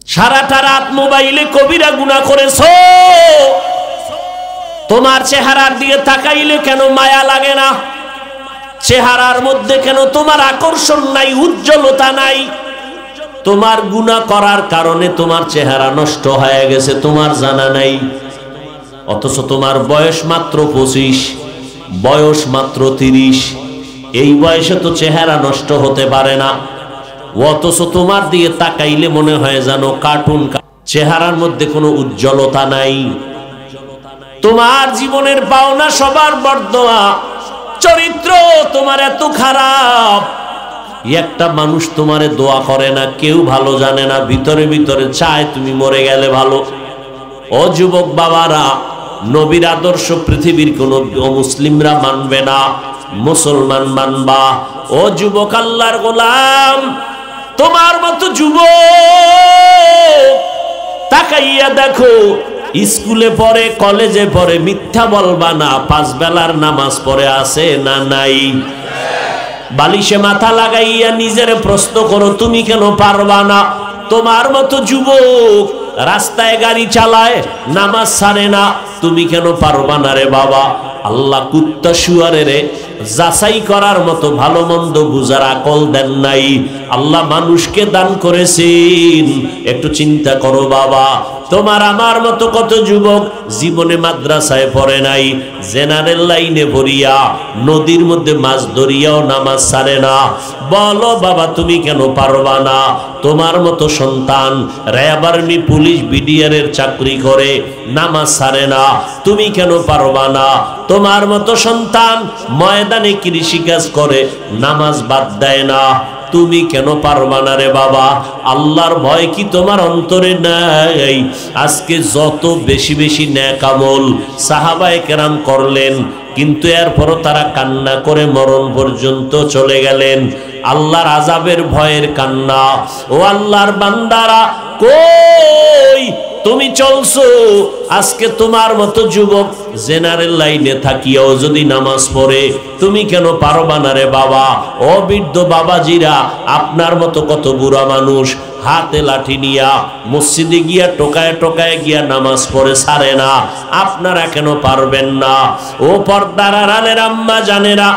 সারাটা রাত মোবাইলে কবিরা গুনাহ করেছো, তোমার চেহারার দিকে তাকাইলে কেন মায়া লাগে না? চেহারার মধ্যে কেন তোমার আকর্ষণ নাই, উজ্জ্বলতা নাই? তোমার গুনাহ করার কারণে তোমার চেহারা নষ্ট হয়ে গেছে, তোমার জানা নাই। অথচ তোমার বয়স মাত্র 25, বয়স মাত্র 30। এই বয়সে তো চেহারা নষ্ট হতে পারে না, অথচ তোমার দিয়ে তাকাইলে মনে হয় যেন কার্টুন। চেহারার মধ্যে কোনো উজ্জ্বলতা নাই। তোমার জীবনের পাওনা সবার বর্দোয়া, চরিত্র তোমার এত খারাপ, একটা মানুষ তোমারে দোয়া করে না, কেউ ভালো জানে না, ভিতরে ভিতরে চায় তুমি মরে গেলে ভালো। ও যুবক বাবারা, নবীর আদর্শ পৃথিবীর কোন মুসলিমরা মানবে না, মুসলমান মানবা। ও যুবক আল্লাহর গোলাম, তোমার মতো যুবক তাকাইয়া দেখো, স্কুলে পড়ে, কলেজে পড়ে, মিথ্যা বলবা না, 5 বেলার নামাজ পড়ে আছে না নাই? বালিশে মাথা লাগাইয়া নিজের প্রশ্ন করো, তুমি কেন পারবা না? তোমার মতো যুবক রাস্তায় গাড়ি চালায়, নামাজ ছাড়ে না, তুমি কেন পারবা না রে বাবা? আল্লাহ কুত্তা শুয়ারের যাচাই করার মতো ভালো মন্দ বুঝার আকল দেন নাই। আল্লাহ মানুষকে দান করেছেন, একটু চিন্তা করো বাবা। তোমার আমার মতো কত যুবক জীবনে মাদ্রাসায় পড়ে নাই, জেনারেল লাইনে ভরিয়া নদীর মধ্যে মাছ ধরিয়াও নামাজ ছাড়ে না। বলো বাবা, তুমি কেন পারবা না? তোমার মতো সন্তান র্যাব, আর্মি, পুলিশ, বিডিআরের চাকরি করে, নামাজ ছাড়ে না, তুমি কেন পারবা না? তোমার মতো সন্তান ময়দানে কৃষিকাজ করে, নামাজ বাদ দেয় না, তুমি কেন পারবা না রে বাবা? আল্লাহর ভয় কি তোমার অন্তরে নাই? আজকে যত বেশি বেশি নেক আমল সাহাবায়ে কেরাম করলেন, কিন্তু এরপরও তারা কান্না করে মরণ পর্যন্ত চলে গেলেন। আল্লাহর আযাবের ভয়ের কান্না। ও আল্লাহর বান্দারা, কই তুমি চলছো? আজকে তোমার মতো যুবক জেনারেল লাইনে থাকিয়াও যদি নামাজ পড়ে, তুমি কেন পারবা না রে বাবা? ও বৃদ্ধ বাবাজিরা, আপনার মতো কত বুড়া মানুষ হাতে লাঠি নিয়া মসজিদে গিয়া টোকায় টোকায় গিয়া নামাজ পড়ে ছাড়ে না, আপনারা কেন পারবেন না? ও পর্দার আড়ালের আম্মা জানেরা,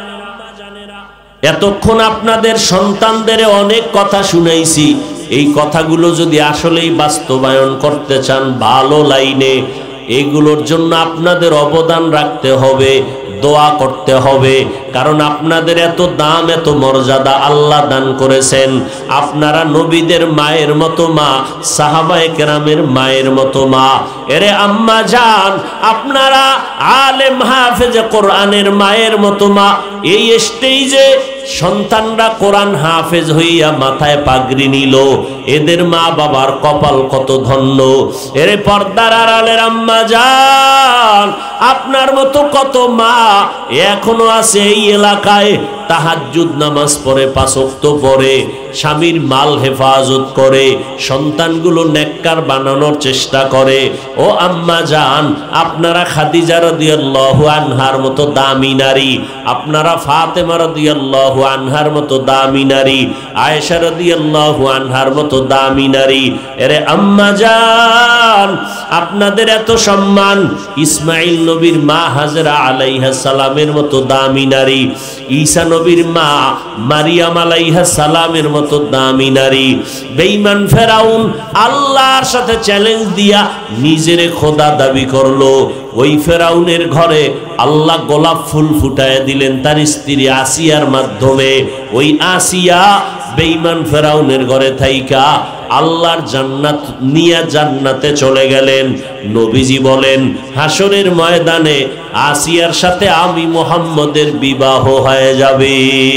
এতক্ষণ আপনাদের সন্তানদের অনেক কথা শুনাইছি। এই কথাগুলো যদি আসলেই বাস্তবায়ন করতে চান ভালো লাইনে, এগুলোর জন্য আপনাদের অবদান রাখতে হবে, দোয়া করতে হবে। কারণ আপনাদের এত দাম, এত মর্যাদা আল্লাহ দান করেছেন। আপনারা নবীদের মায়ের মতো মা, সাহাবায়ে কেরামের মায়ের মতো মা। এরে আম্মা জান, আপনারা আলেম হাফেজে কোরআনের মায়ের মতো মা। এই স্টেজে সন্তানরা কোরআন হাফেজ হইয়া মাথায় পাগড়ি নিল, এদের মা বাবার কপাল কত ধন্য। এরে পর্দার আড়ালের আম্মা জান, আপনার মতো কত মা এখনো আছে এই এলাকায়, তাহাজ্জুদ নামাজ পড়ে, 5 ওয়াক্ত পড়ে, স্বামীর মাল হেফাজত করে, সন্তানগুলো নেককার বানানোর চেষ্টা করে। ও আম্মা জান, আপনারা খাদিজা রাদিয়াল্লাহু আনহার মতো দামি নারী, আপনারা ফাতেমা রাদিয়াল্লাহু আনহার মতো দামি নারী, আয়েশা রাদিয়াল্লাহু আনহার মতো দামি নারী। এরে আম্মা জান, আপনাদের এত সম্মান। ইসমাইল নবীর মা হাজরা আলাইহা সালামের মতো দামি নারী, ঈসা নবীর মা মারিয়াম আলাইহা সালামের মতো দামি নারী। বেঈমান ফেরাউন আল্লাহর সাথে চ্যালেঞ্জ দিয়া নিজেরে খোদা দাবি করলো। ওই ফেরাউনের ঘরে আল্লাহ গোলাপ ফুল ফুটায় দিলেন তার স্ত্রী আসিয়ার মাধ্যমে। ওই আসিয়া বেঈমান ফেরাউনের ঘরে থাইকা আল্লাহর জান্নাত নিয়ে জান্নাতে চলে গেলেন। নবীজি বলেন, হাসরের ময়দানে আসিয়ার সাথে আমি মুহাম্মদের বিবাহ হয়ে যাবে।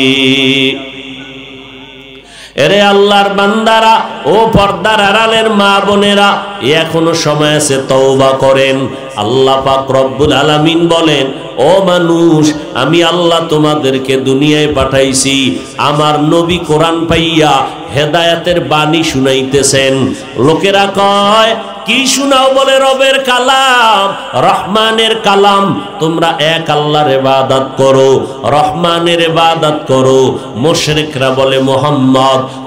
এরে আল্লাহর বান্দারা, ও পর্দার আড়ালের মা বোনেরা, এখনো সময় আছে, তওবা করেন। আল্লাহ পাক রব্বুল আলামিন বলেন, ও মানুষ, আমি আল্লাহ তোমাদেরকে দুনিয়ায় পাঠাইছি, আমার নবী কোরআন পাইয়া হেদায়েতের বাণী শুনাইতেছেন। লোকেরা কয়, কি শোনাও? বলে রবের কালাম, রহমানের কালাম। তোমরা এক আল্লাহর ইবাদত করো, রহমানের ইবাদত করো। মুশরিকরা বলে মুহাম্মদ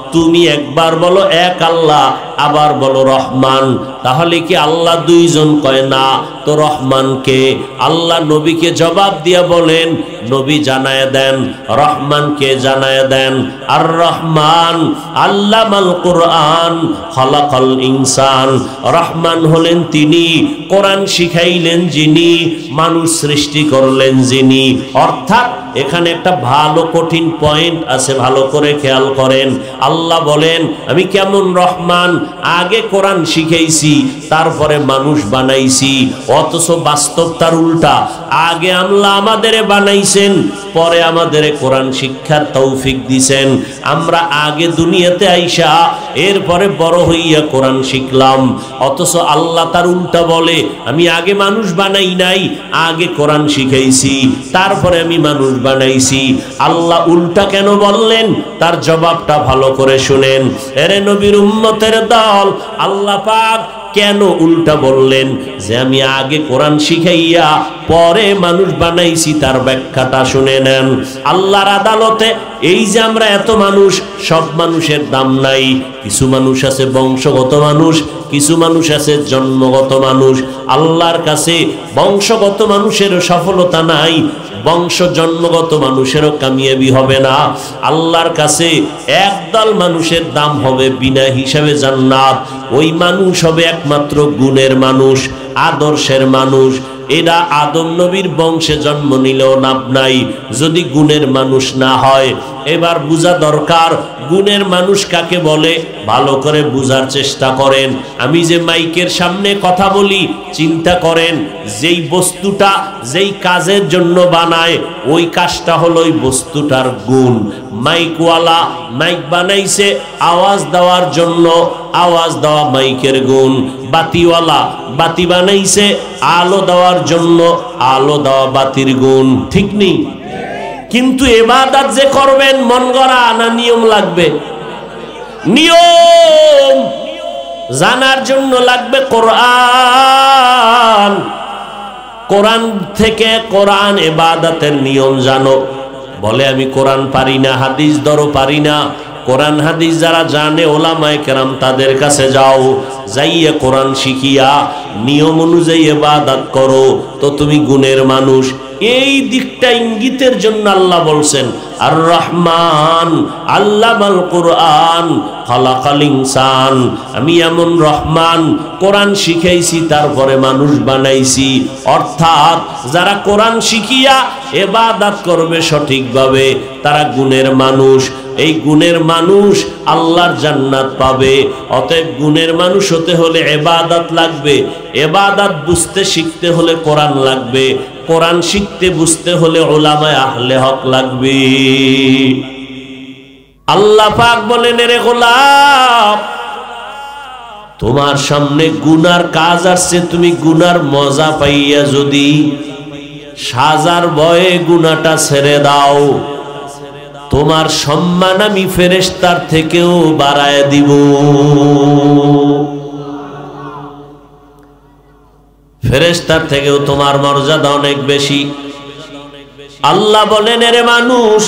তুমি একবার বলো এক আল্লাহ, আবার বলো রহমান। তাহলে কি আল্লাহ দুইজন? কয় না। তো রহমানকে? আল্লাহ নবীকে জবাব দিয়া বলেন, নবী জানায় দেন, রহমানকে জানায় দেন। আর রহমান আল্লামাল কুরআন খালাকাল ইনসান। রহমান হলেন তিনি, কোরআন শিখাইলেন যিনি, মানুষ সৃষ্টি করলেন যিনি। অর্থাৎ এখানে একটা ভালো কঠিন পয়েন্ট আছে, ভালো করে খেয়াল করেন। আল্লাহ বলেন আমি কেমন রহমান, আগে কোরআন শিখাইছি তারপরে মানুষ বানাইছি। অথচ বাস্তব তার উল্টা, আগে আল্লাহ আমাদের বানাইছেন, পরে আমাদের কোরআন শিক্ষার তৌফিক দিছেন। আমরা আগে দুনিয়াতে আইসা এরপরে বড় হইয়া কোরআন শিখলাম। অথচ আল্লাহ তার উল্টা বলে আমি আগে মানুষ বানাই নাই, আগে কোরআন শিখাইছি তারপরে আমি মানুষ বানাইছি। আল্লাহ উল্টা কেন বললেন তার জবাবটা ভালো করে শুনেন। এরে নবীর উম্মতের দল, আল্লাহ পাক কেন উল্টা বললেন যে আমি আগে কোরআন শিখাইয়া পরে মানুষ বানাইছি, তার ব্যাখ্যাটা শুনে নেন। আল্লাহর আদালতে এই যে আমরা এত মানুষ, সব মানুষের দাম নাই। কিছু মানুষ আছে বংশগত মানুষ, কিছু মানুষ আছে জন্মগত মানুষ। আল্লাহর কাছে বংশগত মানুষেরও সফলতা নাই, বংশ জন্মগত মানুষেরও কামিয়াবি হবে না। আল্লাহর কাছে একদল মানুষের দাম হবে বিনা হিসাবে জান্নাত। ওই মানুষ হবে একমাত্র গুণের মানুষ, আদর্শের মানুষ। এরা আদম নবীর বংশে জন্ম নিলেও লাভ নাই যদি গুণের মানুষ না হয়। এবার বোঝা দরকার গুণের মানুষ কাকে বলে, ভালো করে বুঝার চেষ্টা করেন। আমি যে মাইকের সামনে কথা বলি, চিন্তা করেন যেই বস্তুটা যেই কাজের জন্য বানায় ওই কাজটা হলো ওই বস্তুটার গুণ। মাইকওয়ালা মাইক বানাইছে আওয়াজ দেওয়ার জন্য, আওয়াজ দেওয়া মাইকের গুণ। বাতিওয়ালা বাতি বানাইছে আলো দেওয়ার জন্য, আলো দেওয়া বাতির গুণ। ঠিক নেই? কিন্তু ইবাদত যে করবেন মন গড়া না নিয়ম লাগবে? নিয়ম জানার জন্য লাগবে কোরআন। কোরআন থেকে কোরআন ইবাদতের নিয়ম জানো। বলে আমি কোরআন পারি না, হাদিস ধরো পারি না। কোরআন হাদিস যারা জানে ওলামায়ে কেরাম তাদের কাছে যাও, যাইয়া কোরআন শিখিয়া নিয়ম অনুযায়ী ইবাদত করো, তো তুমি গুণের মানুষ। এই দিকটা ইঙ্গিতের জন্য আল্লাহ বলছেন আর রহমান আল্লামাল কুরআন খালাকাল ইনসান। আমি এমন রহমান, কোরআন শিখাইছি তারপরে মানুষ বানাইছি। অর্থাৎ যারা কোরআন শিখিয়া ইবাদত করবে সঠিকভাবে তারা গুণের মানুষ। এই গুণের মানুষ আল্লাহর জান্নাত পাবে। অতএব গুণের মানুষ হতে হলে ইবাদত লাগবে, ইবাদত বুঝতে শিখতে হলে কোরআন লাগবে, কোরআন শিখতে বুঝতে হলে উলামায়ে আহলে হক লাগবে। আল্লাহ পাক বলেন রে গোলাম, তোমার সামনে গুনার কাজ আসছে, তুমি গুনার মজা পাইয়া যদি সাজার ভয়ে গুনাহটা ছেড়ে দাও, তোমার সম্মান আমি ফেরেশতার থেকেও বাড়ায় দিব। ফেরেশতার থেকেও তোমার মর্যাদা অনেক বেশি। আল্লাহ বলেন এরে মানুষ,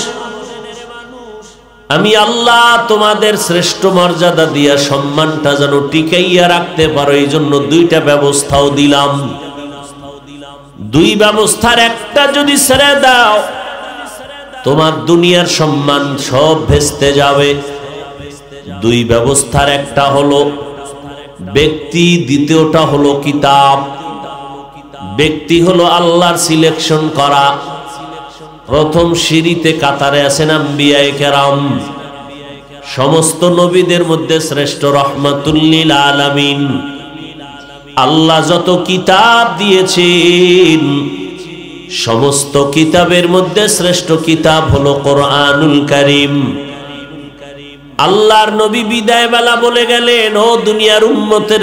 আমি আল্লাহ তোমাদের শ্রেষ্ঠ মর্যাদা দিয়া সম্মানটা যেন টিকাইয়া রাখতে পারো, এই জন্য দুইটা ব্যবস্থাও দিলাম। দুই ব্যবস্থার একটা যদি ছেড়ে দাও তোমার দুনিয়ার সম্মান সব ভেস্তে যাবে। দুই ব্যবস্থার একটা হলো ব্যক্তি, দ্বিতীয়টা হলো কিতাব। ব্যক্তি হলো আল্লাহর সিলেকশন করা। প্রথম সিঁড়িতে কাতারে আছেন আম্বিয়ায়ে কেরাম, সমস্ত নবীদের মধ্যে শ্রেষ্ঠ রহমাতুল লিল আলামিন। আল্লাহ যত কিতাব দিয়েছেন সমস্ত কিতাবের মধ্যে শ্রেষ্ঠ কিতাব হলো কোরআনুল কারীম। আল্লাহর নবী বিদায় বেলা বলে গেলেন, ও দুনিয়ার উম্মতের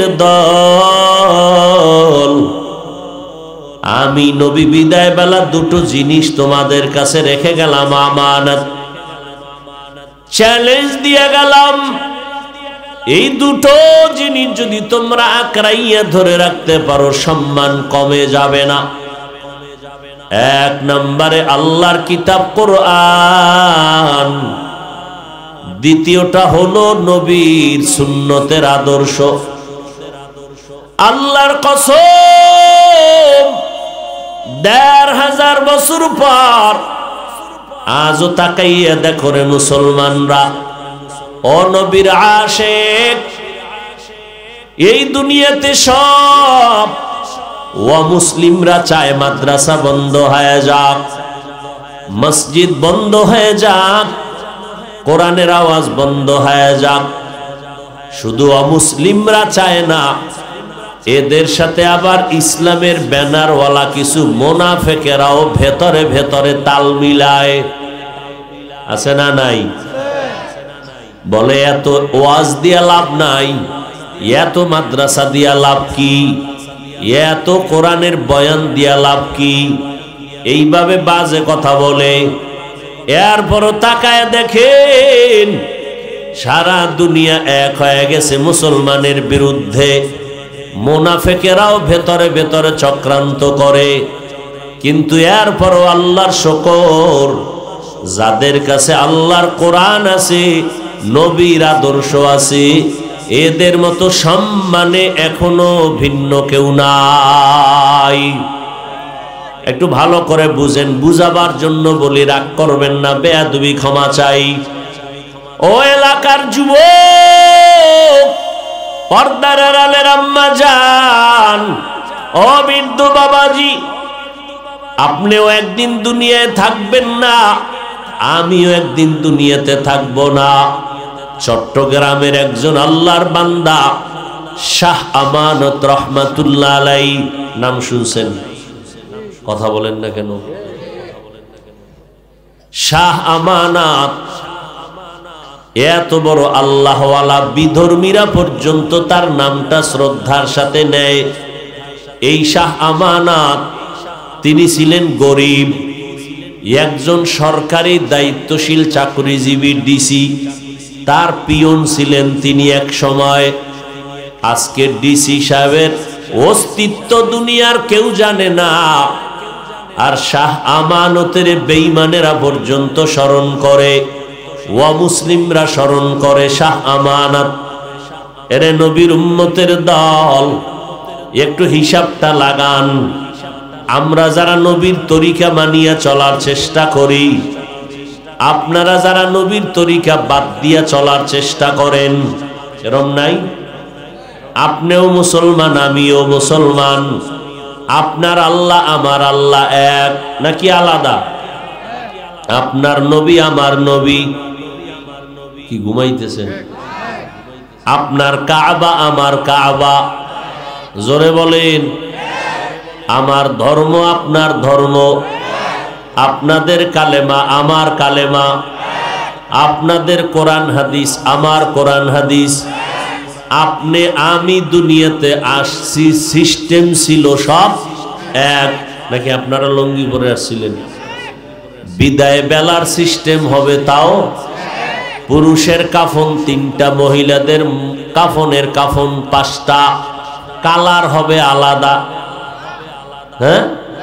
দল, আমি নবী বিদায় বেলা দুটো জিনিস তোমাদের কাছে রেখে গেলাম আমানত, চ্যালেঞ্জ দিয়ে গেলাম। এই দুটো জিনিস যদি তোমরা আঁকড়াইয়া ধরে রাখতে পারো সম্মান কমে যাবে না। এক নম্বরে আল্লাহর কিতাব কোরআন, দ্বিতীয়টা হলো নবীর সুন্নতের আদর্শ। আল্লাহর কসম, ১৫০০ বছর পর আজও তাকাইয়া দেখো রে মুসলমানরা, ও নবীর আশিক, এই দুনিয়াতে সব মুসলিমরা চায় মাদ্রাসা বন্ধ হয়ে যাক, মসজিদ বন্ধ হয়ে যাক, কোরআনের আওয়াজ বন্ধ হয়ে যাক। শুধু অমুসলিমরা চায় না, এদের সাথে আবার ইসলামের ব্যানারওয়ালা কিছু মোনাফেকেরাও ভেতরে ভেতরে তাল মিলায়। আছে না নাই? বলে এত ওয়াজ দিয়া লাভ নাই, এত মাদ্রাসা দিয়া লাভ কি, এত কোরআনের বয়ান দিয়া লাভ কি, এইভাবে বাজে কথা বলে। এরপরও তাকায় দেখেন সারা দুনিয়া এক হয়ে গেছে মুসলমানের বিরুদ্ধে। মুনাফিকেরাও ভেতরে ভেতরে চক্রান্ত করে, কিন্তু এরপরও আল্লাহর শুকর, যাদের কাছে আল্লাহর কোরআন আছে, নবীর আদর্শ আছে, এদের মতো সম্মানে এখনো ভিন্ন কেউ নাই। একটু ভালো করে বুঝেন, বুঝাবার জন্য বলি, রাগ করবেন না, বেয়াদবি ক্ষমা চাই। ও এলাকার যুবক, পর্দার আড়ালের আম্মা জান, ও বৃদ্ধ বাবাজি, আপনিও একদিন দুনিয়ায় থাকবেন না, আমিও একদিন দুনিয়াতে থাকবো না। চট্টগ্রামের একজন আল্লাহর বান্দা শাহ আমানত রহমাতুল্লাহ আলাইহি, নাম শুনছেন? কথা বলেন না কেন? শাহ আমানত এত বড় আল্লাহওয়ালা, বিধর্মীরা পর্যন্ত তার নামটা শ্রদ্ধার সাথে নেয়। এই শাহ আমানত, তিনি ছিলেন গরিব, একজন সরকারি দায়িত্বশীল চাকরিজীবী ডিসি, তার পিয়ন ছিলেন তিনি এক সময়। আজকে ডিসি সাহেবের অস্তিত্ব দুনিয়ার কেউ জানে না, আর শাহ আমানতের বেঈমানেরা পর্যন্ত স্মরণ করে, মুসলিমরা স্মরণ করে শাহ আমানত। এরে নবীর উম্মতের দল, একটু হিসাবটা লাগান। আমরা যারা নবীর তরিকা মানিয়া চলার চেষ্টা করি, আপনারা যারা নবীর তরিকা বাদ দিয়া চলার চেষ্টা করেন, এরম নাই? আপনিও মুসলমান, আমিও মুসলমান। আপনার আল্লাহ আমার আল্লাহ এক নাকি আলাদা? আপনার নবী আমার নবী কি ঘুমাইতেছেন? আপনার কাবা আমার কাবা, জোরে বলেন। আমার ধর্ম আপনার ধর্ম, আপনাদের কালেমা আমার কালেমা, আপনাদের কোরআন হাদিস আমার কোরআন হাদিস। আপনি আমি দুনিয়াতে আসছি, সিস্টেম ছিল সব এক নাকি? আপনারা লঙ্গি পরে আসছিলেন? বিদায় বেলার সিস্টেম হবে তাও পুরুষের কাফন 3টা, মহিলাদের কাফনের কাফন 5টা, কালার হবে আলাদা। হ্যাঁ,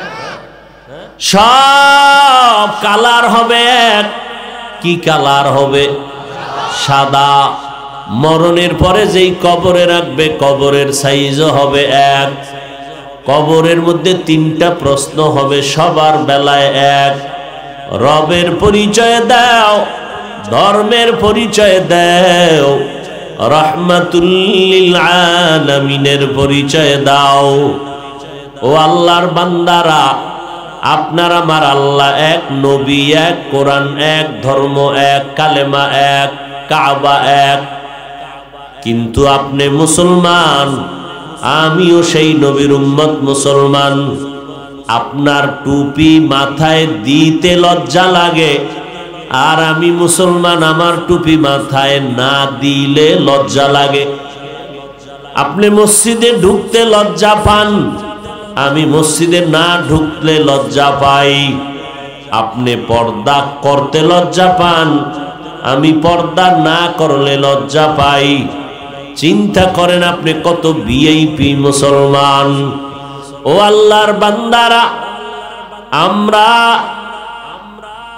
সব কালার হবে এক। কি কালার হবে? সাদা। মরণের পরে যেই কবরে রাখবে, কবরের সাইজও হবে এক। কবরের মধ্যে 3টা প্রশ্ন হবে, সবার বেলায় এক। রবের পরিচয় দাও, ধর্মের পরিচয় দাও, রাহমাতুল লিল আলামিনের পরিচয় দাও। ও আল্লাহর বান্দারা, আপনার আমার আল্লাহ এক, নবী এক, কোরআন এক, ধর্ম এক, কালেমা এক, কাবা এক। কিন্তু আপনি মুসলমান, আমিও সেই নবীর উম্মত মুসলমান। আপনার টুপি মাথায় দিতে লজ্জা লাগে, আর আমি মুসলমান, আমার টুপি মাথায় না দিলে লজ্জা লাগে। আপনি মসজিদে ঢুকতে লজ্জা পান, আমি মসজিদে না ঢুকলে লজ্জা পাই। আপনি পর্দা করতে লজ্জা পান, আমি পর্দা না করলে লজ্জা পাই। চিন্তা করেন আপনি কত ভিআইপি মুসলমান। ও আল্লাহর বান্দারা, আমরা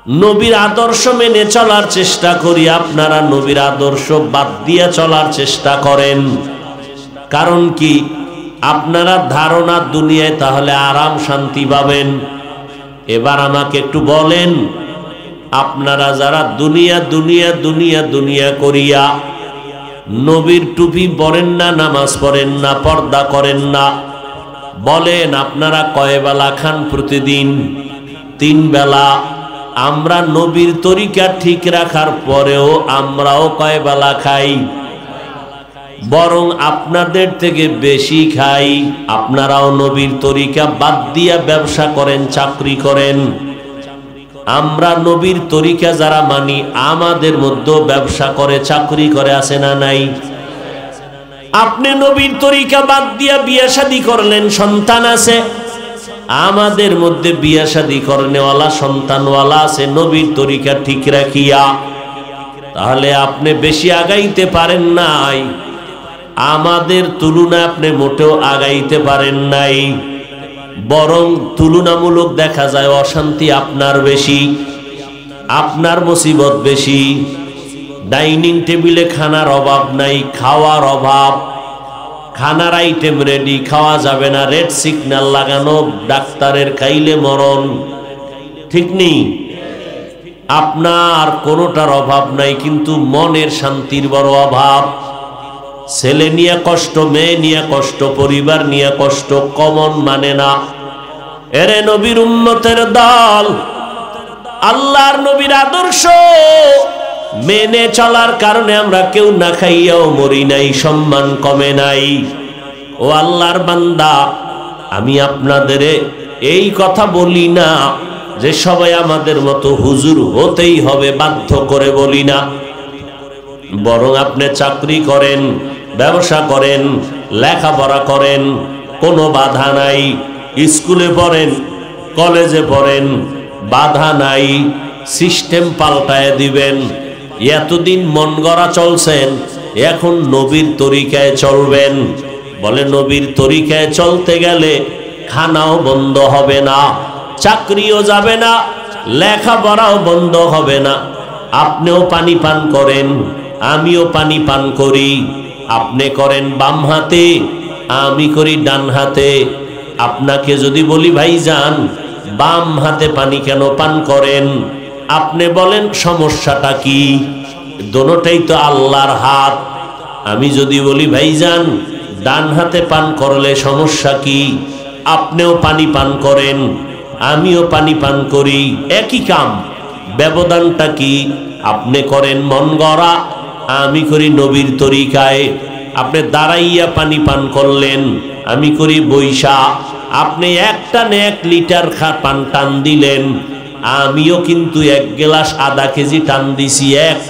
নবীর আদর্শ মেনে চলার চেষ্টা করি, আপনারা নবীর আদর্শ বাদ দিয়ে চলার চেষ্টা করেন। কারণ কি? আপনারা ধারণা দুনিয়ায় তাহলে আরাম শান্তি পাবেন। এবার আমাকে একটু বলেন, আপনারা যারা দুনিয়া দুনিয়া দুনিয়া দুনিয়া করিয়া নবীর টুপি পরেন না, নামাজ পড়েন না, পর্দা করেন না, বলেন আপনারা কয় বেলা খান প্রতিদিন? 3 বেলা। আমরা নবীর তরিকা ঠিক রাখার পরেও আমরাও কয় বেলা খাই? বরং আপনাদের থেকে বেশি খাই। আপনারাও নবীর তরিকা বাদ দিয়া ব্যবসা করেন, চাকরি করেন। আমরা নবীর তরিকা যারা মানি আমাদের মধ্যেও ব্যবসা করে, চাকরি করে, আছে না নাই? আপনি নবীর তরিকা বাদ দিয়া বিয়ে শাদী করলেন, সন্তান আছে। আমাদের মধ্যে বিয়ে শাদী করনেওয়ালা, সন্তানওয়ালা আছে নবীর তরিকা ঠিক রাখিয়া। তাহলে আপনি বেশি আগাইতে পারেন নাই, আমাদের তুলনায় আপনি মোটেও আগাইতে পারেন নাই। বরং তুলনামূলক দেখা যায় অশান্তি আপনার বেশি, আপনার মুসিবত বেশি। ডাইনিং টেবিলে খানার অভাব নাই, খাওয়ার অভাব। খানার আইটেম রেডি, খাওয়া যাবে না, রেড সিগন্যাল লাগানো, ডাক্তারের খাইলে মরণ। ঠিক নেই? আপনার কোনোটার অভাব নাই, কিন্তু মনের শান্তির বড় অভাব। ছেলে নিয়ে কষ্ট, মেয়ে নিয়ে কষ্ট, পরিবার নিয়ে কষ্ট, কমন মানে না। এরে নবীর উম্মতের দল, আল্লাহর নবীর আদর্শ মেনে চলার কারণে আমরা কেউ না খাইয়াও মরি নাই, সম্মান কমে নাই। ও আল্লাহর বান্দা, আমি আপনাদের এই কথা বলি না যে সবাই আমাদের মতো হুজুর হতেই হবে, বাধ্য করে বলি না। বরং আপনি চাকরি করেন, ব্যবসা করেন, লেখাপড়া করেন, কোনো বাধা নাই। স্কুলে পড়েন, কলেজে পড়েন, বাধা নাই। সিস্টেম পাল্টায় দিবেন। এতদিন মন গড়া চলছেন, এখন নবীর তরিকায় চলবেন। বলে নবীর তরিকায় চলতে গেলে খানাও বন্ধ হবে না, চাকরিও যাবে না, লেখাপড়াও বন্ধ হবে না। আপনিও পানি পান করেন, আমিও পানি পান করি। আপনি করেন বাম হাতে, আমি করি ডান হাতে। আপনাকে যদি বলি ভাইজান বাম হাতে পানি কেন পান করেন, আপনি বলেন সমস্যাটা কি? দোনোটাই তো আল্লাহর হাত। আমি যদি বলি ভাইজান ডান হাতে পান করলে সমস্যা কি, আপনিও পানি পান করেন, আমিও পানি পান করি, একই কাম। ব্যবধানটা কি? আপনি করেন মন গড়া, আমি করি নবীর তরিকায়। আপনি দাঁড়াইয়া পানি পান করলেন, আমি করি বৈশা। আপনি 1 লিটার পান টান দিলেন, আমিও কিন্তু 1 গ্লাস আধা কেজি টান দিছি,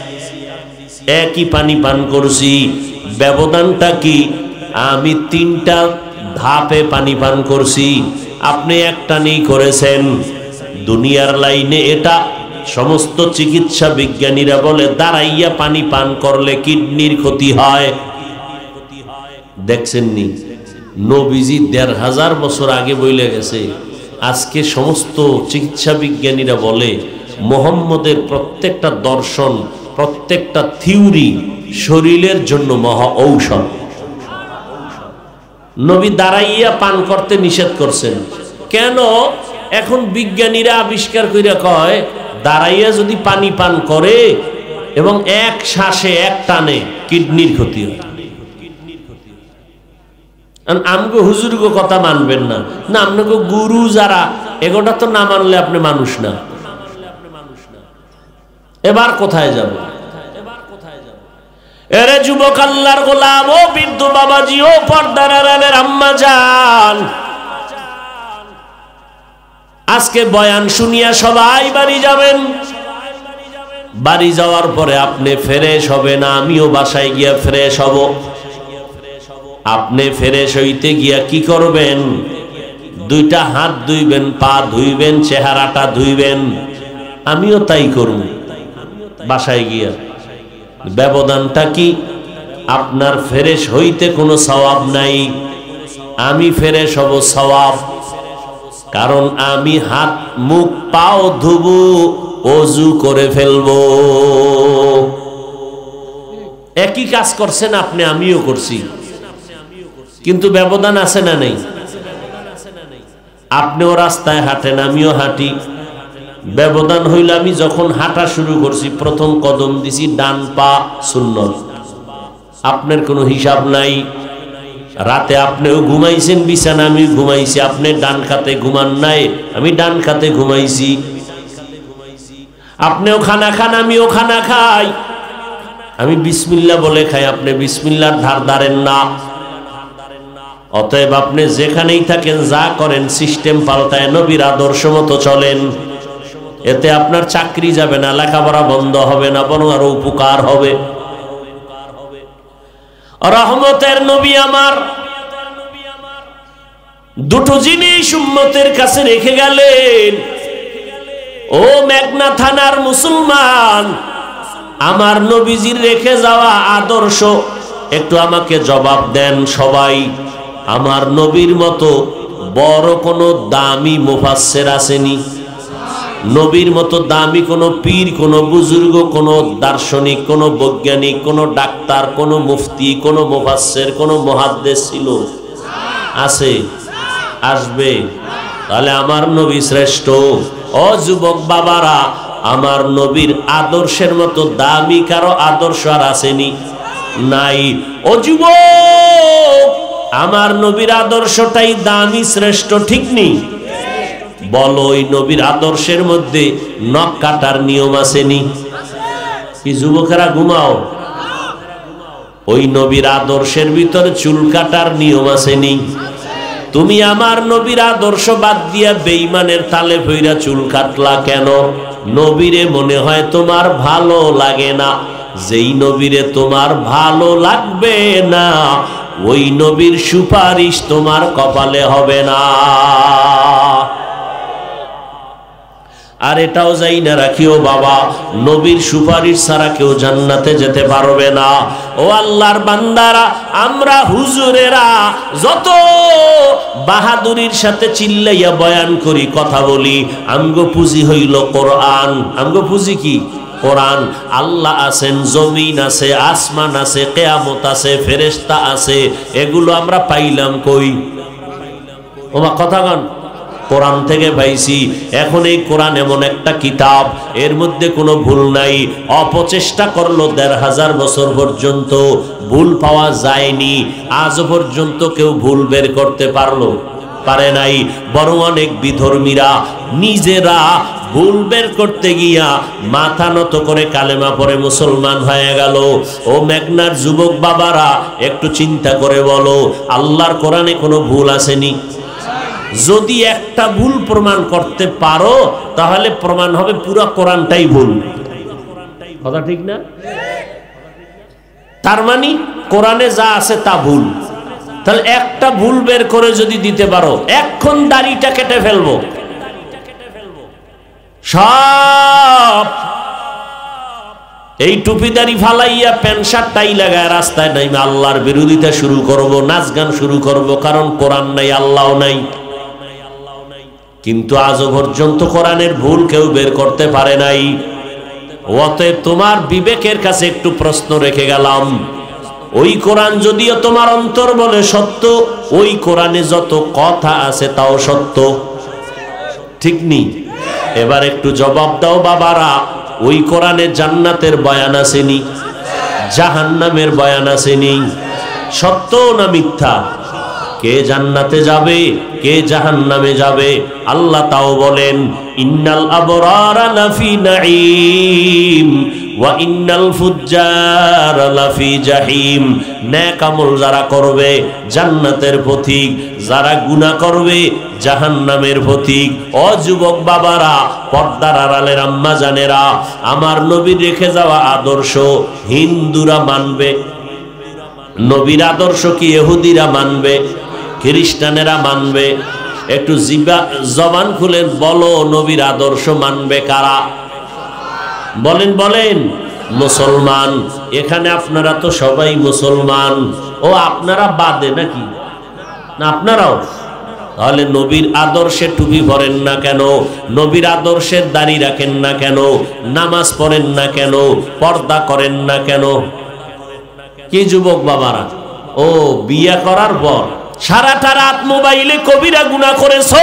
একই পানি পান করছি। ব্যবধানটা কি? আমি 3টা ধাপে পানি পান করছি, আপনি একটা নেই করেছেন। দুনিয়ার লাইনে এটা সমস্ত চিকিৎসা বিজ্ঞানীরা বলে দাঁড়াইয়া পানি পান করলে কিডনির ক্ষতি হয়। দেখছেন নি? নবীজি 1500 বছর আগে বইলে গেছে। আজকে সমস্ত চিকিৎসা বিজ্ঞানীরা বলে মুহাম্মদের প্রত্যেকটা দর্শন, প্রত্যেকটা থিওরি শরীরের জন্য মহা ঔষধ। নবী দাঁড়াইয়া পান করতে নিষেধ করছেন কেন? এখন বিজ্ঞানীরা আবিষ্কার করে কয় দাঁড়াইয়া যদি পানি পান করে এবং এক শ্বাসে এক টানে কিডনির ক্ষতি হয়। আমগো হুজুরগো কথা মানবেন না, না আপনাকে গুরু যারা এগোটা তো না মানলে আপনি মানুষ না। এবার কোথায় যাব? এরে যুবক আল্লাহর গোলাম, ও বৃদ্ধ বাবাজি, ও পর্দার আড়ালের আম্মা জান, আজকে বয়ান শুনিয়া সবাই বাড়ি যাবেন। বাড়ি যাওয়ার পরে আপনি ফ্রেশ হবেন, আমিও বাসায় গিয়া ফ্রেশ হব। আপনি ফ্রেশ হইতে গিয়া কি করবেন? 2টা হাত ধুইবেন, পা ধুইবেন, চেহারাটা ধুইবেন। আমিও তাই করব বাসায় গিয়া। ব্যবধানটা কি? আপনার ফ্রেশ হইতে কোনো সওয়াব নাই, আমি ফ্রেশ হব সওয়াব। কারণ আমি হাত মুখ পাও ধুবো, ওযু করে ফেলবো। একই কাজ করছেন আপনি, আমিও করছি, কিন্তু ব্যবধান আছে না নেই? আপনিও রাস্তায় হাঁটেন, আমিও হাঁটি। ব্যবধান হইল আমি যখন হাঁটা শুরু করছি, প্রথম কদম দিছি ডান পা সুন্নত, আপনার কোনো হিসাব নাই। রাতে আপনিও ঘুমাইছেন বিছানা, আমি ঘুমাইছি, আপনি ডান খাতে ঘুমান নাই, আমি ডান খাতে ঘুমাইছি। আপনিও খানা খান, আমিও খানা খাই, আমি বিসমিল্লাহ বলে খাই, আপনি বিসমিল্লাহর ধার ধারেন না। অতএব আপনি যেখানেই থাকেন, যা করেন, সিস্টেম পাল্টায় নবীর আদর্শ মতো চলেন। এতে আপনার চাকরি যাবে না, লেখাপড়া বন্ধ হবে না, বরং আরো উপকার হবে। রহমতের নবী আমার দুটো জিনিস উম্মতের কাছে রেখে গেলেন। ও মেঘনা থানার মুসলমান, আমার নবীজির রেখে যাওয়া আদর্শ একটু আমাকে জবাব দেন সবাই। আমার নবীর মতো বড় কোনো দামি মুফাসসির আসেনি? নবীর মতো দামি কোনো পীর, কোনো বুজুর্গ, কোনো দার্শনিক, কোনো বৈজ্ঞানিক, কোনো ডাক্তার, কোনো মুফতি, কোনো মুফাসসির, কোনো মুহাদ্দিস ছিল? আছে? আসবে? তাহলে আমার নবী শ্রেষ্ঠ। ও যুবক বাবারা, আমার নবীর আদর্শের মতো দামি কারো আদর্শ আর আসেনি? নাই। ও যুবক, আমার নবীর আদর্শটাই দামি, শ্রেষ্ঠ, ঠিক নেই? বলো, ওই নবীর আদর্শের মধ্যে নখ কাটার নিয়ম আসেনি? কি যুবকেরা ঘুমাও? ওই নবীর আদর্শের ভিতরে চুল কাটার নিয়ম আসেনি? তুমি আমার নবীর আদর্শ বাদ দিয়া বেঈমানের তালে ভইরা চুল কাটলা কেন? নবীরে মনে হয় তোমার ভালো লাগে না। যেই নবীরে তোমার ভালো লাগবে না, ওই নবীর সুপারিশ তোমার কপালে হবে না। আর এটাও যাই না রাখিও বাবা, নবীর সুপারিশ ছাড়া কেউ জান্নাতে যেতে পারবে না। ও আল্লাহর বান্দারা, আমরা হুজুরেরা যত বাহাদুরির সাথে চিল্লাইয়া বয়ান করি, কথা বলি, আমগো পুঁজি হইল কোরআন। আমগো পুঁজি কি? কোরআন। আল্লাহ আছেন, জমিন আছে, আসমান আছে, কিয়ামত আছে, ফেরেশতা আছে, এগুলো আমরা পাইলাম কই? ওমা কথা কন, কোরআন থেকে পাইছি। এখন এই কোরআন এমন একটা কিতাব, এর মধ্যে কোনো ভুল নাই। অপচেষ্টা করলো ১৫০০ বছর পর্যন্ত, ভুল পাওয়া যায়নি। আজ পর্যন্ত কেউ ভুল বের করতে পারে নাই। বরং অনেক বিধর্মীরা নিজেরা ভুল বের করতে গিয়া মাথা নত করে কালেমা পড়ে মুসলমান হয়ে গেল। ও মেঘনার যুবক বাবারা, একটু চিন্তা করে বলো, আল্লাহর কোরআনে কোনো ভুল আসেনি? যদি একটা ভুল প্রমাণ করতে পারো, তাহলে প্রমাণ হবে পুরো কোরআনটাই ভুল। কথা ঠিক না? তার মানে কোরআনে যা আছে তা ভুল। তাহলে একটা ভুল বের করে যদি দিতে পারো, এখন দাড়িটা কেটে ফেলবো, সব এই টুপিদারি ফালাইয়া প্যান্ট শার্ট টাই লাগায় রাস্তায় নাইমে আল্লাহর বিরোধিতা শুরু করব, নাচ গান শুরু করব, কারণ কোরআন নাই, আল্লাহ নাই। কিন্তু আজও পর্যন্ত কোরআনের ভুল কেউ বের করতে পারে নাই। অতএব তোমার বিবেকের কাছে একটু প্রশ্ন রেখে গেলাম, ওই কোরআন যদিও তোমার অন্তর বলে সত্য, ওই কোরআনে যত কথা আছে তাও সত্য, ঠিক নেই? এবার একটু জবাব দাও বাবারা, ওই কোরআনে জান্নাতের বয়ান আসেনি? জাহান্নামের বয়ান আসেনি? সত্য না মিথ্যা? কে জান্নাতে যাবে, কে জাহান্নামে যাবে, আল্লাহ তাও বলেন, ইন্নাল আবরারা লাফি নাঈম ওয়া ইন্নাল ফুজ্জারা লাফি জাহিম। নেক আমল যারা করবে জান্নাতের পথিক, যারা গুনাহ করবে জাহান্নামের পথিক। ও যুবক বাবারা, পর্দার আড়ালের আম্মা জানেরা, আমার নবীর রেখে যাওয়া আদর্শ হিন্দুরা মানবে? নবীর আদর্শ কি ইহুদিরা মানবে, খ্রিস্টানেরা মানবে? একটু জবান খুলেন, বলো নবীর আদর্শ মানবে কারা? বলেন বলেন। মুসলমান। এখানে আপনারা তো সবাই মুসলমান। ও আপনারা বাদে নাকি? না আপনারাও? তাহলে নবীর আদর্শে টুপি পরেন না কেন? নবীর আদর্শের দাড়ি রাখেন না কেন? নামাজ পড়েন না কেন? পর্দা করেন না কেন? কি যুবক বাবারা, ও বিয়ে করার পর সারাটা রাত মোবাইলে কবিরা গুনাহ করেছো,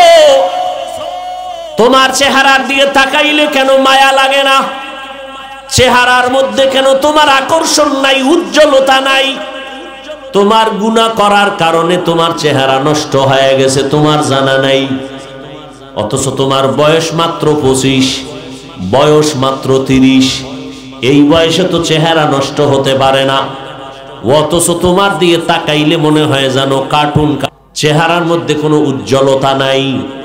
তোমার চেহারার দিকে তাকাইলে কেন মায়া লাগে না? চেহারার মধ্যে কেন তোমার আকর্ষণ নাই, উজ্জ্বলতা নাই? তোমার গুনাহ করার কারণে তোমার চেহারা নষ্ট হয়ে গেছে, তোমার জানা নাই। অথচ তোমার বয়স মাত্র 25, বয়স মাত্র 30। এই বয়সে তো চেহারা নষ্ট হতে পারে না, অথচ তোমার দিয়ে তাকাইলে মনে হয় যেন কার্টুন। চেহারার মধ্যে কোনো উজ্জ্বলতা নাই।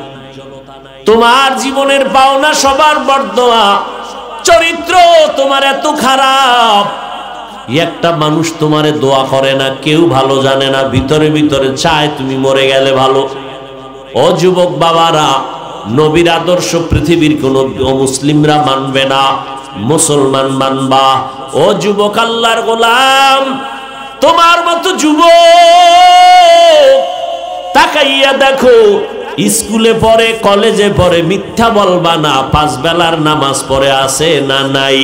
তোমার জীবনের পাওনা সবার বর্দোয়া, চরিত্র তোমার এত খারাপ, একটা মানুষ তোমারে দোয়া করে না, কেউ ভালো জানে না, ভিতরে ভিতরে চায় তুমি মরে গেলে ভালো। ও যুবক বাবারা, নবীর আদর্শ পৃথিবীর কোন মুসলিমরা মানবে না, মুসলমান মানবা। ও যুবক আল্লাহর গোলাম, তোমার মতো যুবক তাকাইয়া দেখো, স্কুলে পড়ে, কলেজে পড়ে, মিথ্যা বলবা না, 5 বেলার নামাজ পড়ে আছে না নাই?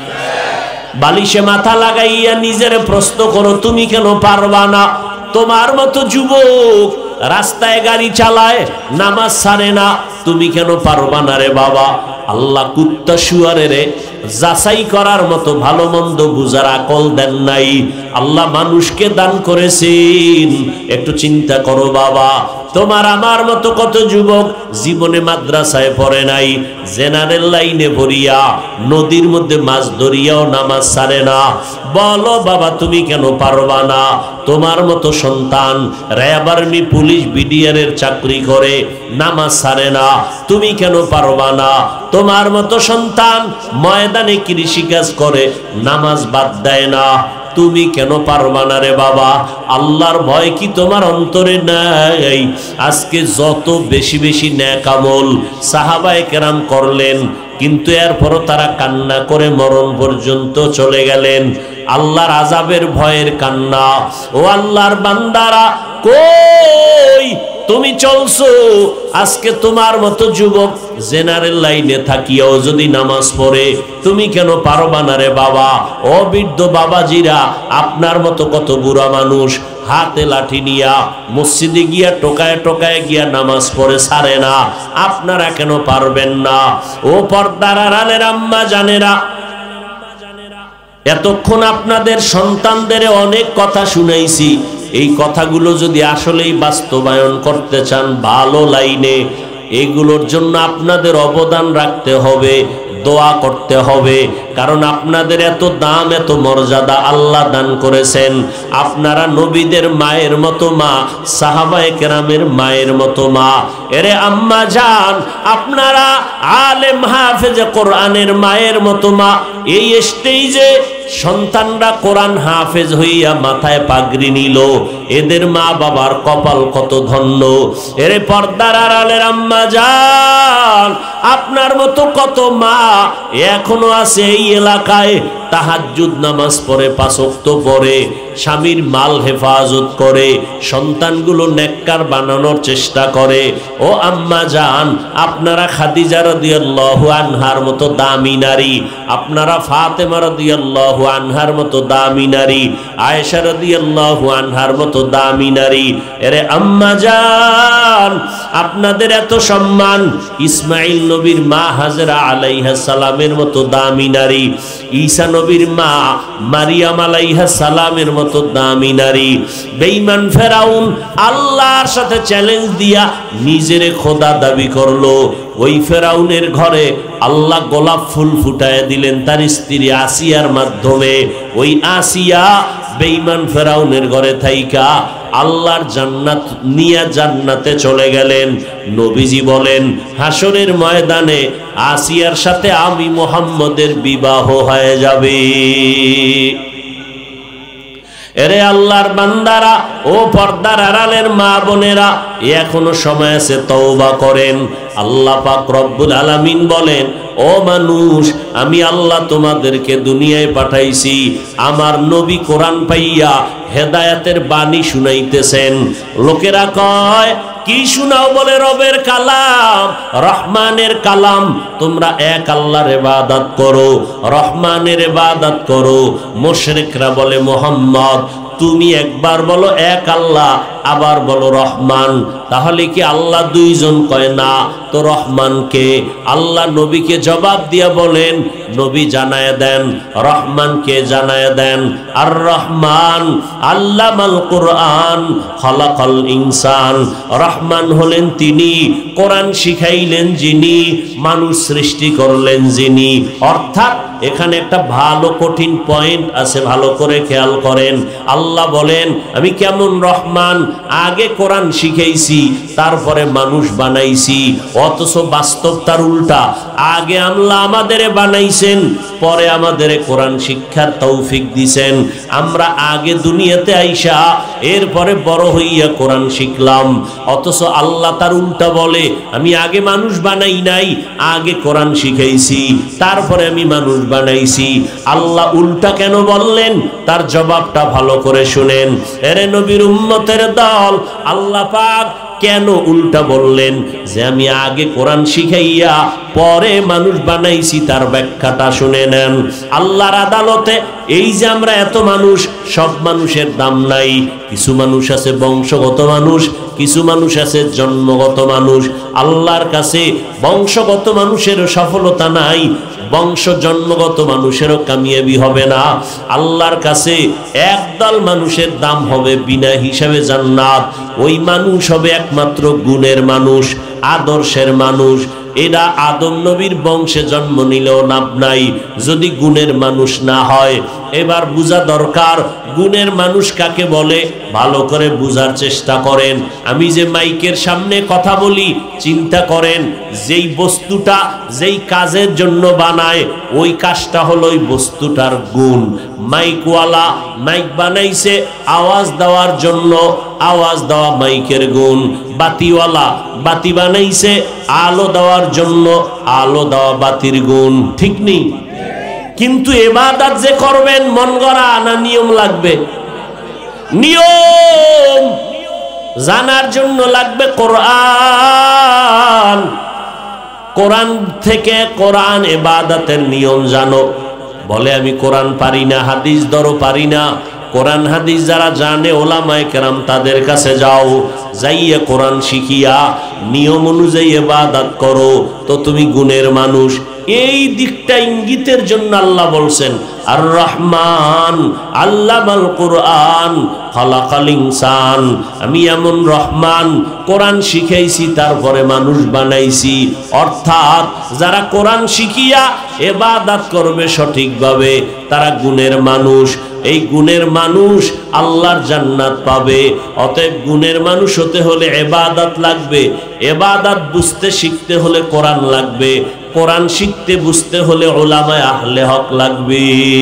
বালিশে মাথা লাগাইয়া নিজের প্রশ্ন করো, তুমি কেন পারবা না? তোমার মতো যুবক রাস্তায় গাড়ি চালায়, নামাজ ছাড়ে না, তুমি কেন পারবা না রে বাবা? আল্লাহ কুত্তা শুয়ারের যাচাই করার মতো ভালো মন্দ বুঝার আকল দেন নাই। আল্লাহ মানুষকে দান করেছেন, একটু চিন্তা করো বাবা। তোমার আমার মতো কত যুবক জীবনে মাদ্রাসায় পড়ে নাই, জেনারেল লাইনে ভরিয়া নদীর মধ্যে মাছ ধরিয়াও নামাজ ছাড়ে না। বলো বাবা, তুমি কেন পারবা না? তোমার মতো সন্তান র্যাব, আর্মি, পুলিশ, বিডিআরের চাকরি করে, নামাজ ছাড়ে না, তুমি কেন পারবা না? তোমার মতো সন্তান ময়দানে কৃষিকাজ করে, নামাজ বাদ দেয় না, তুমি কেন পারবা না রে বাবা? আল্লাহর ভয় কি তোমার অন্তরে নাই? আজকে যত বেশি বেশি নেক আমল সাহাবায়ে কেরাম করলেন, কিন্তু এরপরও তারা কান্না করে মরণ পর্যন্ত চলে গেলেন। আল্লাহর আযাবের ভয়ের কান্না। ও আল্লাহর বান্দারা, কই তুমি চলছো? আজকে তোমার মতো যুবক জেনারেল লাইনে থাকিয়াও যদি নামাজ পড়ে, তুমি কেন পারবা না রে বাবা? ও বৃদ্ধ বাবাজিরা, আপনার মতো কত বুড়া মানুষ হাতে লাঠি নিয়া মসজিদে গিয়া টোকায় টোকায় গিয়া নামাজ পড়ে ছাড়ে না, আপনারা কেন পারবেন না? ও পর্দার আড়ালের আম্মা জানেরা, এতক্ষণ আপনাদের সন্তানদের অনেক কথা শুনাইছি, এই কথাগুলো যদি আসলেই বাস্তবায়ন করতে চান ভালো লাইনে, এগুলোর জন্য আপনাদের অবদান রাখতে হবে, দোয়া করতে হবে। কারণ আপনাদের এত দাম, এত মর্যাদা আল্লাহ দান করেছেন। আপনারা নবীদের মায়ের মতো মা, সাহাবায়ে কেরামের মায়ের মতো মা। এরে আম্মা জান, আপনারা আলেম হাফেজে কোরআনের মায়ের মতো মা। এই স্টেজে সন্তানরা কোরআন হাফেজ হইয়া মাথায় পাগড়ি নিল, এদের মা বাবার কপাল কত ধন্য। এরে পর্দার আড়ালের আম্মা জান, আপনার মতো কত মা এখনো আছে এই এলাকায়, তাহাজ্জুদ নামাজ পড়ে, 5 ওয়াক্ত পড়ে, স্বামীর মাল হেফাজত করে, সন্তানগুলো নেককার বানানোর চেষ্টা করে। ও আম্মা জান, আপনারা খাদিজা রাদিয়াল্লাহু আনহার মতো দামি নারী, আপনারা ফাতেমা রাদিয়াল্লাহু আনহার মতো দামি নারী, আয়েশা রাদিয়াল্লাহু আনহার মতো দামি নারী। এরে আম্মা জান, আপনাদের এত সম্মান। ইসমাইল নবীর মা হাজরা আলাইহিস সালামের মতো দামি নারী, ঈসা নবীর মা মারিয়াম আলাইহিস সালামের মতো দামি নারী। বেঈমান ফেরাউন আল্লাহর সাথে চ্যালেঞ্জ দিয়া নিজের খোদা দাবি করলো, ওই ফেরাউনের ঘরে আল্লাহ গোলাপ ফুল ফুটায় দিলেন তার স্ত্রী আসিয়ার মাধ্যমে। ওই আসিয়া বেঈমান ফেরাউনের ঘরে থাইকা আল্লাহর জান্নাত নিয়ে জান্নাতে চলে গেলেন। নবীজি বলেন, হাসরের ময়দানে আসিয়ার সাথে আমি মুহাম্মদের বিবাহ হয়ে যাবে। এরে আল্লাহর বান্দারা, ও পর্দার আড়ালের মা বোনেরা, এখনো সময় আছে, তওবা করেন। আল্লাহ পাক রব্বুল আলামিন বলেন, ও মানুষ, আমি আল্লাহ তোমাদেরকে দুনিয়ায় পাঠাইছি, আমার নবী কোরআন পাইয়া হেদায়েতের বাণী শুনাইতেছেন। লোকেরা কয় কি শোনাও? বলে রবের কালাম, রহমানের কালাম। তোমরা এক আল্লাহর ইবাদত করো, রহমানের ইবাদত করো। মুশরিকরা বলে মুহাম্মদ তুমি একবার বলো এক আল্লাহ, আবার বলো রহমান, তাহলে কি আল্লাহ দুইজন? কয় না, তো রহমানকে। আল্লাহ নবীকে জবাব দিয়া বলেন, নবী জানায় দেন রহমানকে জানায় দেন। আর রহমান আল্লামাল কুরআন খালাকাল ইনসান। রহমান হলেন তিনি, কোরআন শিখাইলেন যিনি, মানুষ সৃষ্টি করলেন যিনি। অর্থাৎ এখানে একটা ভালো কঠিন পয়েন্ট আছে, ভালো করে খেয়াল করেন। আল্লাহ বলেন আমি কেমন রহমান, আগে কোরআন শিখাইছি তারপরে মানুষ বানাইছি। অথচ বাস্তব তার উল্টা, আগে আল্লাহ আমাদের বানাইছেন, পরে আমাদের কোরআন শিক্ষার তৌফিক দিছেন। আমরা আগে দুনিয়াতে আইসা এরপরে বড় হইয়া কোরআন শিখলাম। অথচ আল্লাহ তার উল্টা বলে আমি আগে মানুষ বানাই নাই, আগে কোরআন শিখাইছি তারপরে আমি মানুষ বানাইছি। আল্লাহ উল্টা কেন বললেন তার জবাবটা ভালো করে শুনেন। এরে নবীর উম্মতের দল, আল্লাহ পাক কেন উল্টা বললেন যে আমি আগে কোরআন শিখাইয়া পরে মানুষ বানাইছি, তার ব্যাখ্যাটা শুনে নেন। আল্লাহর আদালতে এই যে আমরা এত মানুষ, সব মানুষের দাম নাই। কিছু মানুষ আছে বংশগত মানুষ, কিছু মানুষ আছে জন্মগত মানুষ। আল্লাহর কাছে বংশগত মানুষের সফলতা নাই, বংশ জন্মগত মানুষেরও কামিয়াবি হবে না। আল্লাহর কাছে একদল মানুষের দাম হবে বিনা হিসাবে জান্নাত। ওই মানুষ হবে একমাত্র গুণের মানুষ, আদর্শের মানুষ। এরা আদম নবীর বংশে জন্ম নিলেও লাভ নাই যদি গুণের মানুষ না হয়। এবার বোঝা দরকার গুণের মানুষ কাকে বলে, ভালো করে বুঝার চেষ্টা করেন। আমি যে মাইকের সামনে কথা বলি, চিন্তা করেন যেই বস্তুটা যেই কাজের জন্য বানায় ওই কাজটা হলো ওই বস্তুটার গুণ। মাইকওয়ালা মাইক বানাইছে আওয়াজ দেওয়ার জন্য, আওয়াজ দেওয়া মাইকের গুণ। বাতিওয়ালা বাতি বানাইছে আলো দেওয়ার জন্য, আলো দেওয়া বাতির গুণ। ঠিক নেই? কিন্তু ইবাদত যে করবেন মন গড়া না নিয়ম লাগবে? নিয়ম জানার জন্য লাগবে কোরআন। কোরআন থেকে কোরআন ইবাদতের নিয়ম জানো। বলে আমি কোরআন পারি না, হাদিস ধরো পারি না। কোরআন হাদিস যারা জানে ওলামায়ে কেরাম তাদের কাছে যাও, যাইয়া কোরআন শিখিয়া নিয়ম অনুযায়ী ইবাদত করো, তো তুমি গুণের মানুষ। এই দিকটা ইঙ্গিতের জন্য আল্লাহ বলছেন আর রহমান আল্লামাল কুরআন খালাকাল ইনসান। আমি এমন রহমান, কোরআন শিখাইছি তারপরে মানুষ বানাইছি। অর্থাৎ যারা কোরআন শিখিয়া ইবাদত করবে সঠিকভাবে তারা গুণের মানুষ। এই গুণের মানুষ আল্লাহর জান্নাত পাবে। অতএব গুণের মানুষ হতে হলে ইবাদত লাগবে, ইবাদত বুঝতে শিখতে হলে কোরআন লাগবে, কোরআন শিখতে বুঝতে হলে উলামায়ে আহলে হক লাগবে।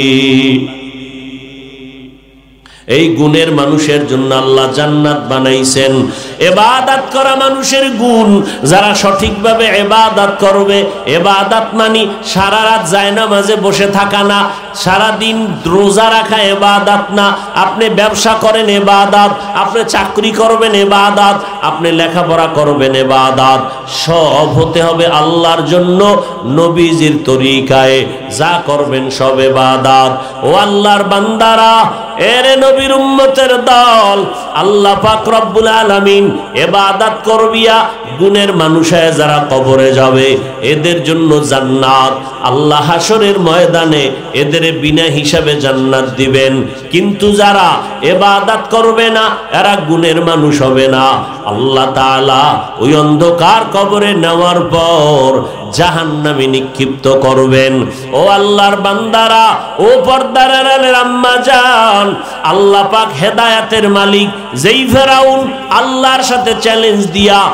এই গুণের মানুষের জন্য আল্লাহ জান্নাত বানাইছেন। ইবাদত করা মানুষের গুণ, যারা সঠিকভাবে ইবাদত করবে। ইবাদত মানে সারা রাত জায়নামাজে বসে থাকা না, সারা দিন রোজা রাখা ইবাদত না। আপনি ব্যবসা করেন ইবাদত, আপনি চাকরি করবেন ইবাদত, আপনি লেখাপড়া করবেন ইবাদত। সব হতে হবে আল্লাহর জন্য, নবীজির তরিকায়। যা করবেন সব ইবাদত। ও আল্লাহর বান্দারা, এরে নবীর উম্মতের দল, আল্লাহ পাক রব্বুল আলামিন ইবাদত করবিয়া গুণের মানুষ হয়ে যারা কবরে যাবে এদের জন্য জান্নাত। আল্লাহ হাসরের ময়দানে এদের বিনা হিসাবে জান্নাত দিবেন। কিন্তু যারা ইবাদত করবে না এরা গুণের মানুষ হবে না। আল্লাহ তাআলা ওই অন্ধকার কবরে নেওয়ার পর জাহান্নামে নিক্ষিপ্ত করবেন। ও আল্লাহর বান্দারা, ও পর্দার আড়ালের আম্মা জান, আল্লাহ পাক হেদায়েতের মালিক যেই ফেরাউন আল্লাহর সাথে চ্যালেঞ্জ দিয়া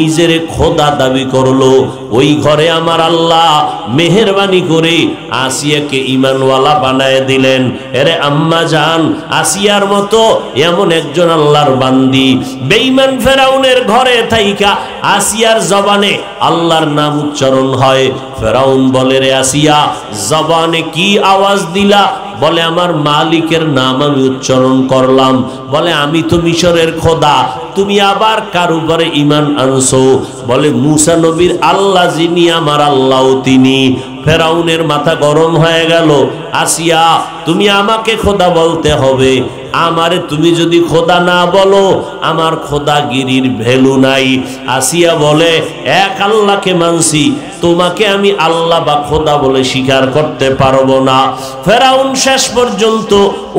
নিজের খোদা দাবি করলো, ওই ঘরে আমার আল্লাহ মেহেরবানি করে আসিয়াকে ঈমানওয়ালা বানায় দিলেন। এরে আম্মা জান, আসিয়ার মতো এমন একজন আল্লাহর বান্দি বেঈমান ফেরাউনের ঘরে থাইকা আসিয়ার জবানে আল্লাহর নাম উচ্চারণ হয়। ফেরাউন বলে, রে আসিয়া, জবানে কি আওয়াজ দিলা? বলে, আমার মালিকের নাম আমি উচ্চারণ করলাম। বলে, আমি তো মিশরের খোদা, তুমি আবার কার উপরে ঈমান আনছো? বলে, মুসা নবীর আল্লাহ যিনি আমার আল্লাহ তিনি। ফেরাউনের মাথা গরম হয়ে গেল। আসিয়া, তুমি আমাকে খোদা বলতে হবে, আমারে তুমি যদি খোদা না বলো আমার খোদাগিরির ভ্যালু নাই। আসিয়া বলে, এক আল্লাহকে মানছি, তোমাকে আমি আল্লাহ বা খোদা বলে স্বীকার করতে পারবো না। ফেরাউন শেষ পর্যন্ত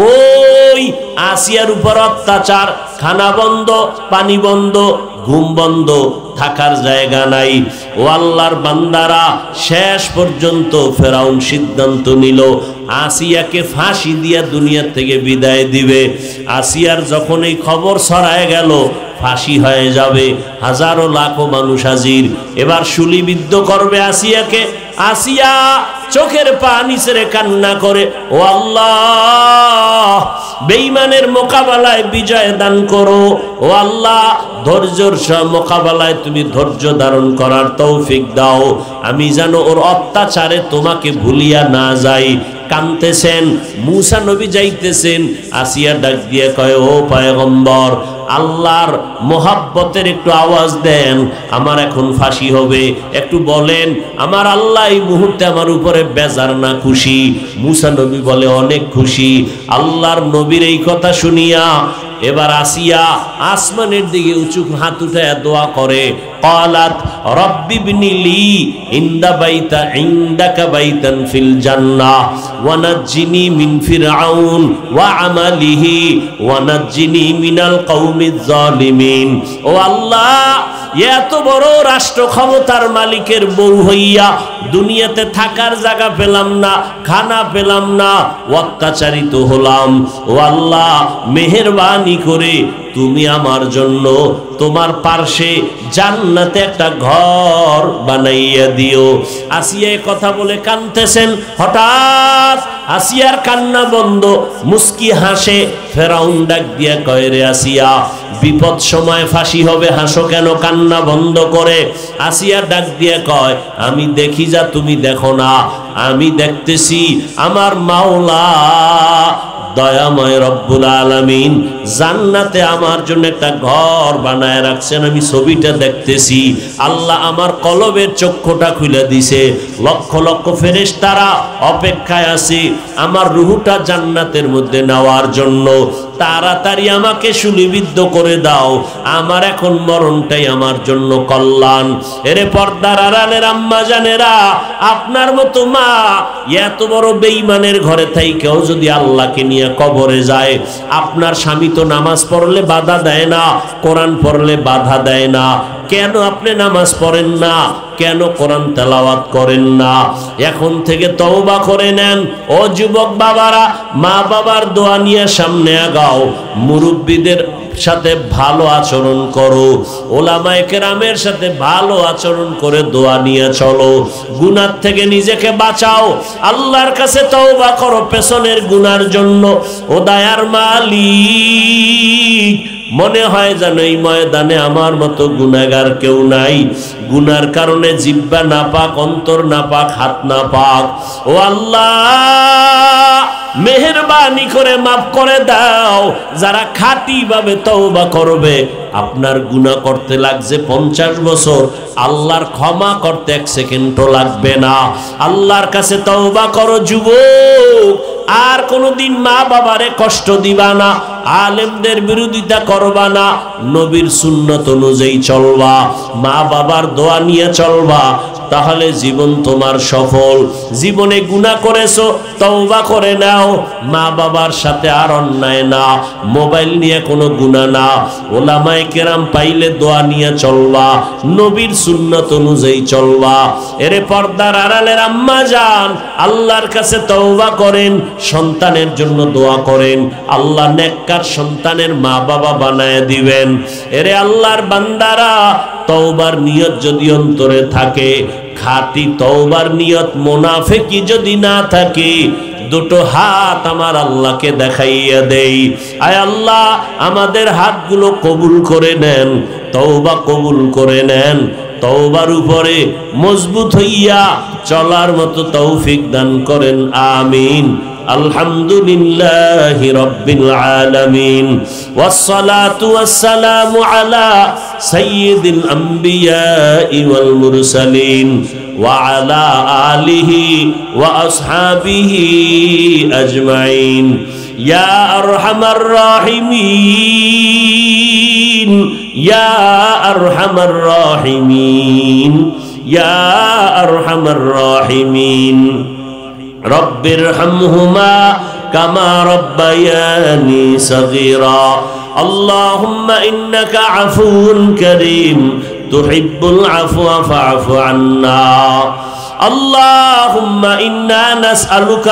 ওই আসিয়ার উপর অত্যাচার, খানা বন্ধ, পানি বন্ধ, ঘুম বন্ধ, থাকার জায়গা নাই। ও আল্লাহর বান্দারা, শেষ পর্যন্ত ফেরাউন সিদ্ধান্ত নিল আসিয়াকে ফাঁসি দিয়া দুনিয়া থেকে বিদায় দিবে। আসিয়ার যখন এই খবর ছড়ায় গেল ফাঁসি হয়ে যাবে, হাজারো লাখো মানুষ হাজির, এবার শুলিবিদ্ধ করবে আসিয়াকে। আসিয়া চোখের পানি ছেড়ে কান্না করে, ও আল্লাহ, বেঈমানের মোকাবেলায় বিজয় দান করো। ও আল্লাহ, ধৈর্যের মোকাবেলায় তুমি ধৈর্য ধারণ করার তৌফিক দাও, আমি যেন ওর অত্যাচারে তোমাকে ভুলিয়া না যাই। কাঁদতেছেন, মুসা নবী যাইতেছেন। আসিয়া ডাক দিয়ে কয়, ও পয়গম্বর, আল্লাহর মোহাব্বতের একটু আওয়াজ দেন, আমার এখন ফাঁসি হবে, একটু বলেন আমার আল্লাহ এই মুহূর্তে আমার উপরে বেজার না খুশি? মুসা নবী বলে, অনেক খুশি। আল্লাহর নবীর এই কথা শুনিয়া এবার আসিয়া আসমানের দিকে উঁচু হাত উঠায় দোয়া করে, ক্বালাত রব্বি ইবনি লি ইনদা বাইতা ইনদাকা বাইতান ফিল জান্নাহ ওয়া নাজ্জিনি মিন ফিরআউন ওয়া আমালিহি ওয়া নাজ্জিনি মিনাল কওমিজ জালিমিন। ও আল্লাহ, এত বড় রাষ্ট্র ক্ষমতার মালিকের বউ হইয়া দুনিয়াতে থাকার জায়গা পেলাম না, খানা পেলাম না, অত্যাচারিত হলাম। ও আল্লাহ, মেহেরবানি করে তুমি আমার জন্য তোমার পার্শ্বে জান্নাতে একটা ঘর বানাইয়া দিও। আসিয়া কথা বলে কাঁদতেছেন, হঠাৎ আসিয়ার কান্না বন্ধ, মুস্কি হাসে। ফেরাউন ডাক দিয়া কয়, রে আসিয়া, বিপদ সময় ফাঁসি হবে, হাসো কেন, কান্না বন্ধ করে? আসিয়া ডাক দিয়া কয়, আমি দেখি যা তুমি দেখো না, আমি দেখতেছি আমার মাওলা দয়াময় রব্বুল আলামিন জান্নাতে আমার জন্য একটা ঘর বানায় রাখছেন, আমি ছবিটা দেখতেছি। আল্লাহ আমার কলবের চক্ষুটা খুলে দিছে, লক্ষ লক্ষ ফেরেশতারা অপেক্ষায় আছে আমার রূহটা জান্নাতের মধ্যে নেওয়ার জন্য। তাড়াতাড়ি আমাকে শুলিবিদ্ধ করে দাও, আমার এখন মরণটাই আমার জন্য কল্যাণ। এরে পর্দার আড়ালের আম্মা জানেরা, আপনার মতো মা এত বড় বেঈমানের ঘরে থাইকেও যদি আল্লাহকে নিয়ে কবরে যায়, আপনার স্বামী তো নামাজ পড়লে বাধা দেয় না, কোরআন পড়লে বাধা দেয় না, কেন আপনি নামাজ পড়েন না? কেন কোরআন তেলাওয়াত করেন না? এখন থেকে তওবা করে নেন। ও যুবক বাবারা, মা বাবার দোয়া নিয়ে সামনে আগাও, মুরব্বীদের সাথে ভালো আচরণ করো, ওলামায়ে কেরামের সাথে ভালো আচরণ করে দোয়া নিয়ে চলো, গুনাহ থেকে নিজেকে বাঁচাও, আল্লাহর কাছে তওবা করো পেছনের গুনার জন্য। ও দয়ার মালিক, মনে হয় যেন এই ময়দানে আমার মতো গুনাহগার কেউ নাই। গুনার কারণে জিহ্বা নাপাক, অন্তর নাপাক, হাত নাপাক। ও আল্লাহ, মেহেরবানি করে মাফ করে দাও। যারা খাঁটি ভাবে তওবা করবে, আপনার গুনাহ করতে লাগছে 50 বছর, আল্লাহর ক্ষমা করতে 1 সেকেন্ডও লাগবে না। আল্লাহর কাছে তওবা করো যুবক, আর কোনোদিন মা বাবারে কষ্ট দিবা না, আলেমদের বিরোধিতা করবা না, নবীর সুন্নত অনুযায়ী চলবা, মা বাবার দোয়া নিয়ে চলবা, তাহলে জীবন তোমার সফল। জীবনে গুনাহ করেছো, তওবা করে নাও, মা বাবার সাথে আর অন্যায় না, মোবাইল নিয়ে কোনো গুনাহ না, ওলামায়ে কেরাম পাইলে দোয়া নিয়ে চলবা, নবীর সুন্নত অনুযায়ী চলবা। এরে পর্দার আড়ালের আম্মা জান, আল্লাহর কাছে তওবা করেন, সন্তানের জন্য দোয়া করেন, আল্লাহ নেককার সন্তানের মা বাবা বানায় দিবেন। এরে আল্লাহর বান্দারা, তওবার নিয়ত যদি অন্তরে থাকে, খাঁটি তওবার নিয়ত মুনাফিকি যদি না থাকে, দুটো হাত আমার আল্লাহকে দেখাইয়া দেই। আয় আল্লাহ, আমাদের হাতগুলো কবুল করে নেন, তওবা কবুল করে নেন, তওবার উপরে মজবুত হইয়া চলার মতো তৌফিক দান করেন, আমিন। আলহামদুলিল্লাহি রাব্বিল আলামিন, ওয়াসসালাতু ওয়াসসালামু আলা সাইয়্যিদিল আম্বিয়াই ওয়াল মুরসালিন ওয়া আলা আলিহি ওয়া আসহাবিহি আজমাইন। ইয়া আরহামার রাহিমিন, ইয়া আরহামার রাহিমিন, ইয়া আরহামার রাহিমিন। রব্বিরহামহুমা কামা রব্বায়ানি সগীরা। আল্লাহুম্মা ইন্নাকা আফুউন কারীম তুহিব্বুল আফওয়া ফা'ফু আন্না। আল্লাহুম্মা ইন্না নাসআলুকা